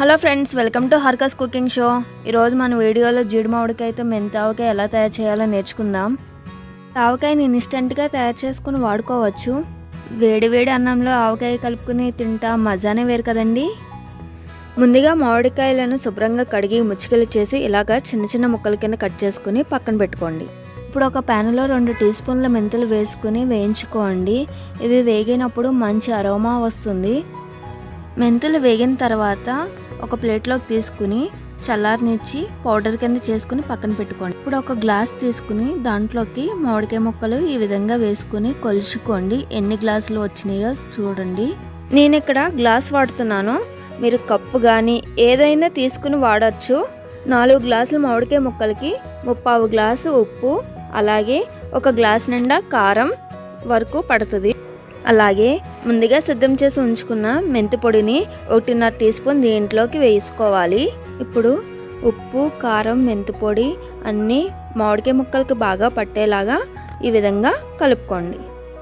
Hello friends, welcome to హర్కస్ cooking show. ఈరోజు మన వీడియోలో జీడి మామిడికాయతో మెంతి ఆవకాయ ఎలా తయారు చేయాలో నేర్చుకుందాం. ఆవకాయని ఇన్స్టెంట్గా తయారు చేసుకుని వాడుకోవచ్చు. వేడి వేడి అన్నంలో ఆవకాయ కలుపుకుని తింటా మజానే వేరు కదండి. ముందుగా మామిడికాయలను శుభ్రంగా కడిగి ముచ్చికలు చేసి ఇలాగా చిన్న చిన్న ముక్కల కింద కట్ చేసుకుని పక్కన పెట్టుకోండి. ఇప్పుడు ఒక ప్యాన్లో 2 టీ స్పూన్ల మెంతులు వేసుకుని వేయించుకోండి. ఇవి వేగినప్పుడు మంచి అరోమా వస్తుంది. మెంతులు వేగిన తర్వాత ఒక ప్లేట్లోకి తీసుకుని చల్లారనిచ్చి పౌడర్ కింద చేసుకుని పక్కన పెట్టుకోండి. ఇప్పుడు ఒక గ్లాస్ తీసుకుని దాంట్లోకి మామిడికాయ ముక్కలు ఈ విధంగా వేసుకుని కొలుచుకోండి. ఎన్ని గ్లాసులు వచ్చినాయో చూడండి. నేను ఇక్కడ గ్లాస్ వాడుతున్నాను, మీరు కప్పు కానీ ఏదైనా తీసుకుని వాడచ్చు. 4 గ్లాసుల మామిడికాయ ముక్కలకి 3/4 గ్లాసు ఉప్పు, అలాగే ఒక గ్లాస్ నిండా కారం వరకు పడుతుంది. అలాగే ముందుగా సిద్ధం చేసి ఉంచుకున్న మెంతి పొడిని 1.5 టీ స్పూన్ దీంట్లోకి వేసుకోవాలి. ఇప్పుడు ఉప్పు, కారం, మెంతి పొడి అన్నీ మామిడికాయ ముక్కలకి బాగా పట్టేలాగా ఈ విధంగా కలుపుకోండి.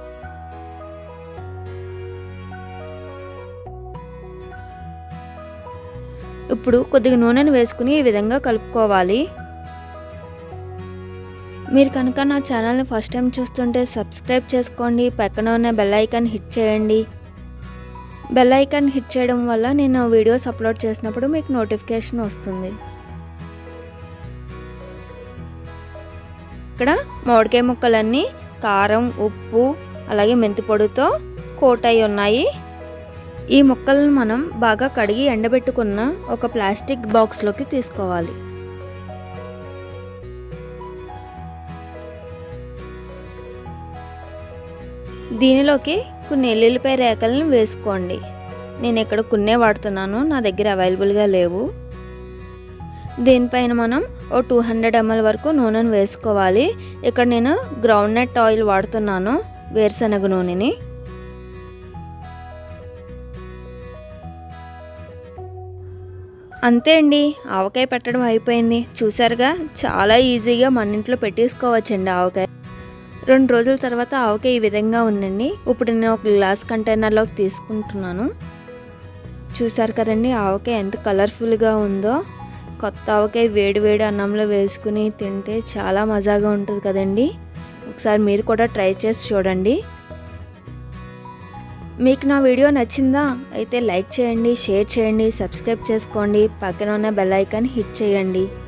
ఇప్పుడు కొద్దిగా నూనెను వేసుకుని ఈ విధంగా కలుపుకోవాలి. మీరు కనుక నా ఛానల్ని ఫస్ట్ టైం చూస్తుంటే సబ్స్క్రైబ్ చేసుకోండి. పక్కన ఉన్న బెల్ ఐకాన్ హిట్ చేయండి. బెల్ ఐకాన్ హిట్ చేయడం వల్ల నేను వీడియోస్ అప్లోడ్ చేసినప్పుడు మీకు నోటిఫికేషన్ వస్తుంది. ఇక్కడ మామిడికాయ ముక్కలన్నీ కారం, ఉప్పు, అలాగే మెంతి పొడితో కోట్ అయి ఉన్నాయి. ఈ ముక్కలను మనం బాగా కడిగి ఎండబెట్టుకున్న ఒక ప్లాస్టిక్ బాక్స్లోకి తీసుకోవాలి. దీనిలోకి కొన్ని ఎల్లుల్లిపాయ రేకలను వేసుకోండి. నేను ఇక్కడ కొన్నే వాడుతున్నాను, నా దగ్గర అవైలబుల్గా లేవు. దీనిపైన మనం 200 ml వరకు నూనెను వేసుకోవాలి. ఇక్కడ నేను గ్రౌండ్ నట్ ఆయిల్ వాడుతున్నాను, వేరుశనగ నూనెని. అంతే అండి, ఆవకాయ పెట్టడం అయిపోయింది. చూసారుగా, చాలా ఈజీగా మన ఇంట్లో పెట్టేసుకోవచ్చండి ఆవకాయ. 2 రోజుల తర్వాత ఆవకాయ ఈ విధంగా ఉందండి. ఇప్పుడు నేను ఒక గ్లాస్ కంటైనర్లోకి తీసుకుంటున్నాను. చూసారు కదండి ఆవకాయ ఎంత కలర్ఫుల్గా ఉందో. కొత్త ఆవకాయ వేడి వేడి అన్నంలో వేసుకుని తింటే చాలా మజాగా ఉంటుంది కదండి. ఒకసారి మీరు కూడా ట్రై చేసి చూడండి. మీకు నా వీడియో నచ్చిందా? అయితే లైక్ చేయండి, షేర్ చేయండి, సబ్స్క్రైబ్ చేసుకోండి. పక్కన ఉన్న బెల్ ఐకాన్ హిట్ చేయండి.